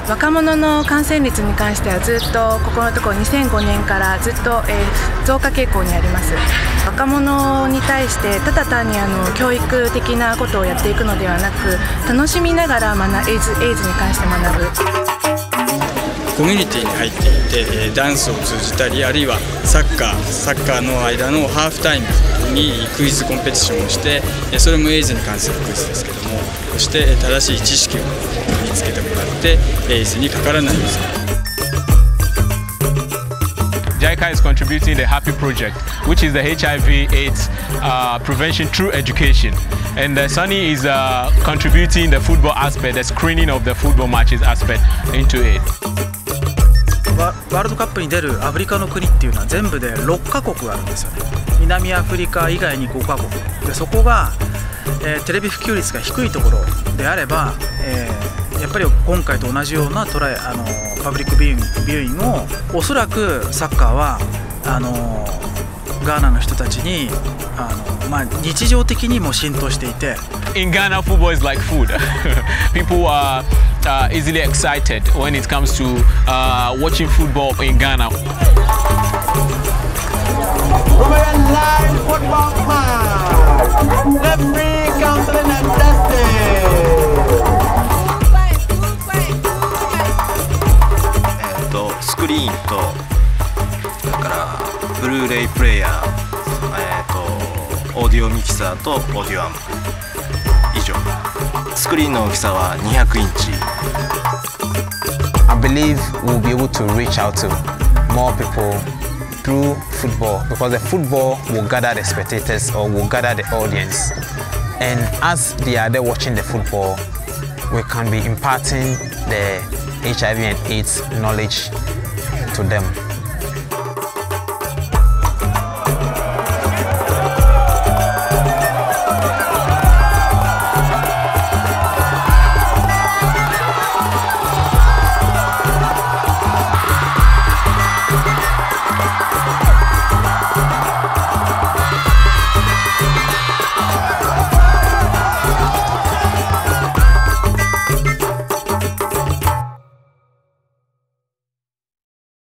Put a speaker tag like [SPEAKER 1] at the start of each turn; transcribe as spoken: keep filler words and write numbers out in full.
[SPEAKER 1] 若者の感染率に関してはずっとここのところにせんごねんからずっと、えー、増加傾向にあります。若者に対してただ単にあの教育的なことをやっていくのではなく、楽しみながら学エイズ、エイズに関して学ぶ。
[SPEAKER 2] コミュニティに入っていて、ダンスを通じたり、あるいはサッカーサッカーの間のハーフタイムにクイズコンペティションをして、それもエイズに関するクイズですけども、そして正しい知識を身につけてもらってエイズにかからないようにする。
[SPEAKER 3] ジャイカ is contributing the Happy Project, which is the H I V AIDS uh, prevention through education. And uh, Sunny is uh, contributing the football aspect, the screening of the football matches aspect into it.
[SPEAKER 4] ワールドカップに出るアフリカの国っていうのは全部でろっかこくあるんですよね。南アフリカ以外にごかこくで、そこが、えー、テレビ普及率が低いところであれば、えー、やっぱり今回と同じようなトライあのパブリックビューイングをおそらくサッカーはあのガーナの人たちにあの、まあ、日常的にも浸透していて。
[SPEAKER 3] In Ghana, football is like food. People are uh, easily excited when it comes to uh, watching football in Ghana.
[SPEAKER 5] Live football match. Referee counseling and testing.
[SPEAKER 6] えっとスクリーンとだからブルーレイプレイヤー、えっとオーディオミキサーとオーディオアンプ以上。スクリーンの大きさはにひゃくインチ。
[SPEAKER 7] I believe we'll be able to reach out to more people through football, because the football will gather the spectators or will gather the audience, and as they are there watching the football, we can be imparting the H I V and AIDS knowledge to them.